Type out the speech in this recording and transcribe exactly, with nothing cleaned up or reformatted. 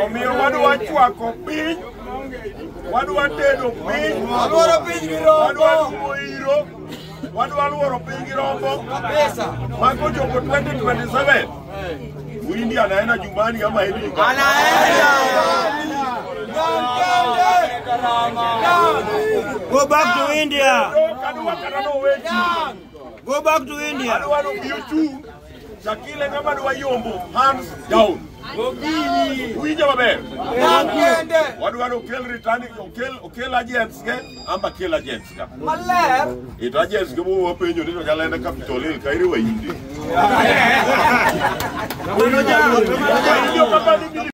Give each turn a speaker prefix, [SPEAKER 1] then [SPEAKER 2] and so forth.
[SPEAKER 1] Omiyo wadwa chwako piny, wadwa tedo piny,
[SPEAKER 2] wadwa piny gi rombo,
[SPEAKER 1] wadwa luwo iro, wadwa luoro piny gi rombo. Mako chopo twenty twenty-seven. Uindi anaenda nyumbani ama hivi?
[SPEAKER 2] Anaenda.
[SPEAKER 3] Go back to India. Go back to India.
[SPEAKER 1] Shakile ngama dwa yombo, hands down. Uija maber. Wadwa okel returning, okel okel agents ke amba kel agents ka.
[SPEAKER 2] Maler.
[SPEAKER 1] Ito agents ke bo wapenjo ni to jalenda Capitol Hill kairi wa indi.